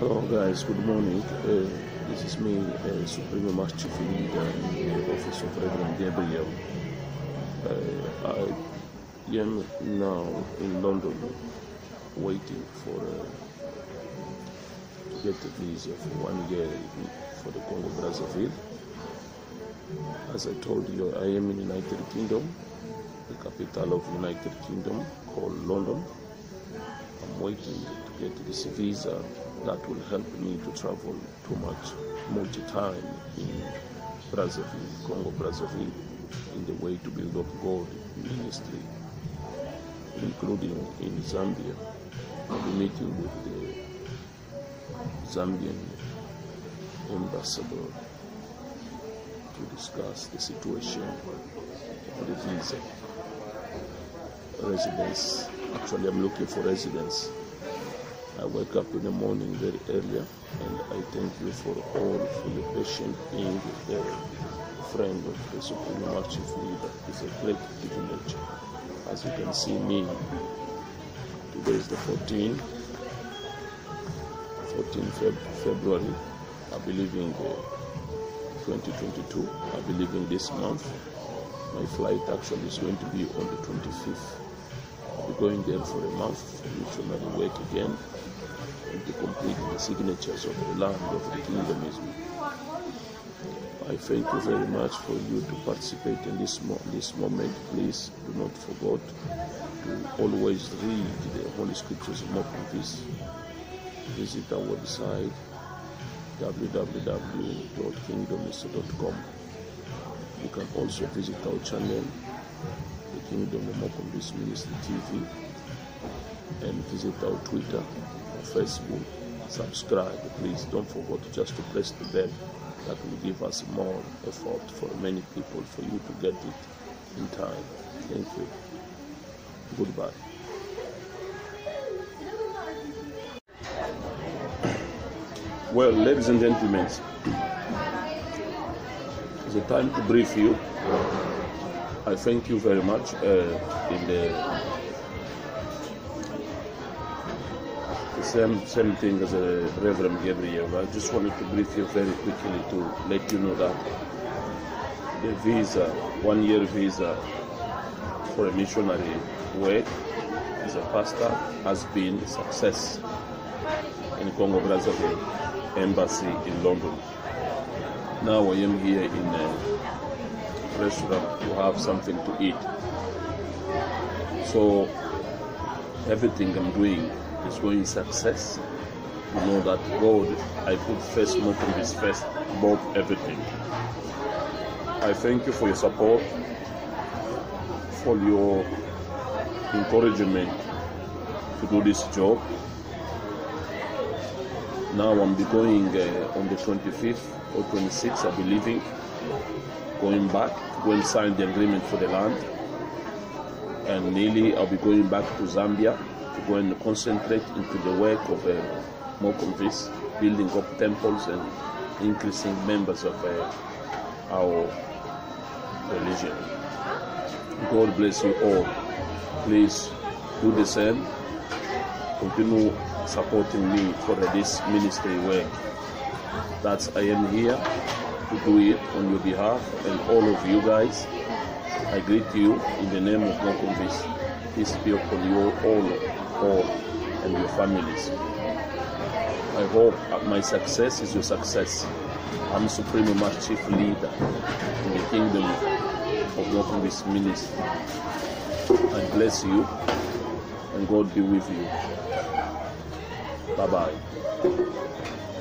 Hello guys, good morning. This is me, Supreme Master Chief Leader in the Office of Reverend Gabriel. I am now in London waiting for to get a visa for 1 year for the Congo Brazzaville. As I told you, I am in United Kingdom, the capital of United Kingdom called London. I'm waiting to get this visa that will help me to travel too much time in Brazzaville, Congo Brazzaville, in the way to build up God ministry, including in Zambia. I'll be meeting with the Zambian ambassador to discuss the situation of the visa. Residence. Actually, I'm looking for residence. I wake up in the morning very early, and I thank you for your patience being the friend of the Supreme Master Chief Leader. It's a great privilege. As you can see me, today is the 14th February. I believe in 2022. I believe in this month. My flight actually is going to be on the 25th. I'll be going there for a month, missionary work again, and to complete the signatures of the land of the kingdom. I thank you very much for you to participate in this moment. Please do not forget to always read the Holy Scriptures of Mokumvis. Visit our website www.kingdomministry.com. You can also visit our channel, the Kingdom of Mokumvis Ministry TV, and visit our Twitter, our Facebook. Subscribe, please. Don't forget just to press the bell. That will give us more effort for many people for you to get it in time. Thank you. Goodbye. Well, ladies and gentlemen, it's a time to brief you. I thank you very much in the same thing as Reverend Gabriel. I just wanted to brief you very quickly to let you know that the visa, 1 year visa for a missionary work as a pastor has been a success in Congo Brazzaville Embassy in London. Now I am here in a restaurant to have something to eat. So everything I'm doing is going success. You know that God, I put first Mokumvis first above everything. I thank you for your support, for your encouragement to do this job. Now I'm going on the 25th or 26th, I'll be leaving, going back, go and sign the agreement for the land. And nearly I'll be going back to Zambia to go and concentrate into the work of Mokumvis, building up temples and increasing members of our religion. God bless you all. Please do the same. Continue supporting me for this ministry work. That's I am here to do it on your behalf and all of you guys. I greet you in the name of Mokumvis. Peace be upon you all and your families. I hope my success is your success. I'm Supreme Master Chief Leader in the Kingdom of Mokumvis Ministry. I bless you and God be with you. Bye-bye.